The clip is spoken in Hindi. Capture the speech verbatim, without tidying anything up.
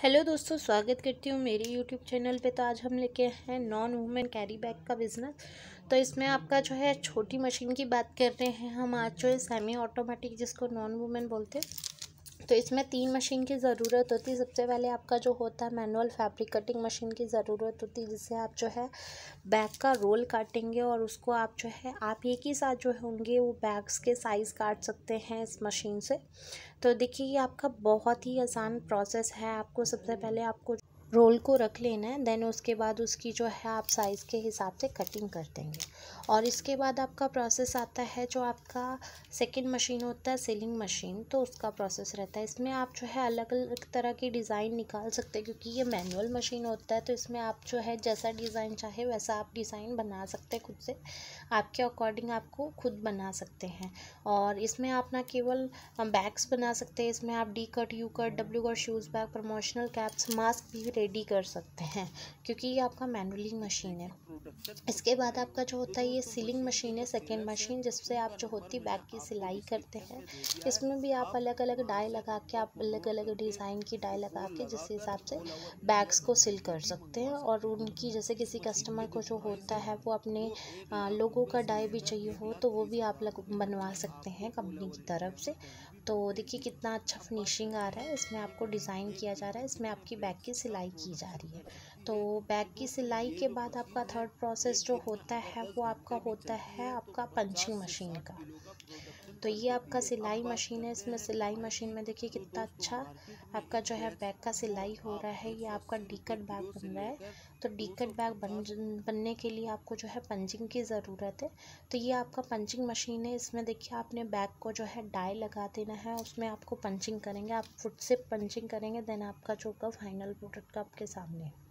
हेलो दोस्तों, स्वागत करती हूँ मेरी यूट्यूब चैनल पे। तो आज हम लेके आए हैं नॉन वुमेन कैरी बैग का बिज़नेस। तो इसमें आपका जो है छोटी मशीन की बात कर रहे हैं हम आज, जो है सेमी ऑटोमेटिक जिसको नॉन वुमेन बोलते हैं। तो इसमें तीन मशीन की ज़रूरत होती है। सबसे पहले आपका जो होता है मैनुअल फैब्रिक कटिंग मशीन की ज़रूरत होती है, जिससे आप जो है बैग का रोल काटेंगे और उसको आप जो है आप एक ही साथ जो होंगे वो बैग्स के साइज़ काट सकते हैं इस मशीन से। तो देखिए ये आपका बहुत ही आसान प्रोसेस है। आपको सबसे पहले आपको रोल को रख लेना है, देन उसके बाद उसकी जो है आप साइज़ के हिसाब से कटिंग कर देंगे। और इसके बाद आपका प्रोसेस आता है जो आपका सेकंड मशीन होता है सीलिंग मशीन। तो उसका प्रोसेस रहता है, इसमें आप जो है अलग अलग तरह की डिज़ाइन निकाल सकते हैं, क्योंकि ये मैनुअल मशीन होता है। तो इसमें आप जो है जैसा डिज़ाइन चाहे वैसा आप डिज़ाइन बना सकते हैं खुद से, आपके अकॉर्डिंग आपको खुद बना सकते हैं। और इसमें आप ना केवल बैग्स बना सकते हैं, इसमें आप D cut, U cut, W cut, shoes bag, promotional caps, mask भी रेडी कर सकते हैं, क्योंकि ये आपका मैनुअली मशीन है। इसके बाद आपका जो होता है ये सीलिंग मशीन है, सेकेंड मशीन, जिससे आप जो होती है बैग की सिलाई करते हैं। इसमें भी आप अलग अलग डाई लगा के, आप अलग अलग डिज़ाइन की डाई लगा के जिस हिसाब से बैग्स को सिल कर सकते हैं। और उनकी जैसे किसी कस्टमर को जो होता है वो अपने लोगों का डाई भी चाहिए हो तो वो भी आप लोग बनवा सकते हैं कंपनी की तरफ से। तो देखिए कितना अच्छा फिनिशिंग आ रहा है, इसमें आपको डिज़ाइन किया जा रहा है, इसमें आपकी बैग की सिलाई की जा रही है। तो बैग की सिलाई के बाद आपका थर्ड प्रोसेस जो होता है वो आपका होता है आपका पंचिंग मशीन का। तो ये आपका सिलाई मशीन है, इसमें सिलाई मशीन में देखिए कितना अच्छा आपका जो है बैग का सिलाई हो रहा है। ये आपका डी-कट बैग बन रहा है। तो डी-कट बैग बन बनने के लिए आपको जो है पंचिंग की ज़रूरत है। तो ये आपका पंचिंग मशीन है, इसमें देखिए आपने बैग को जो है डाई लगा देना है, उसमें आपको पंचिंग करेंगे, आप फुट से पंचिंग करेंगे, देन आपका जो होगा फाइनल प्रोडक्ट आपके सामने।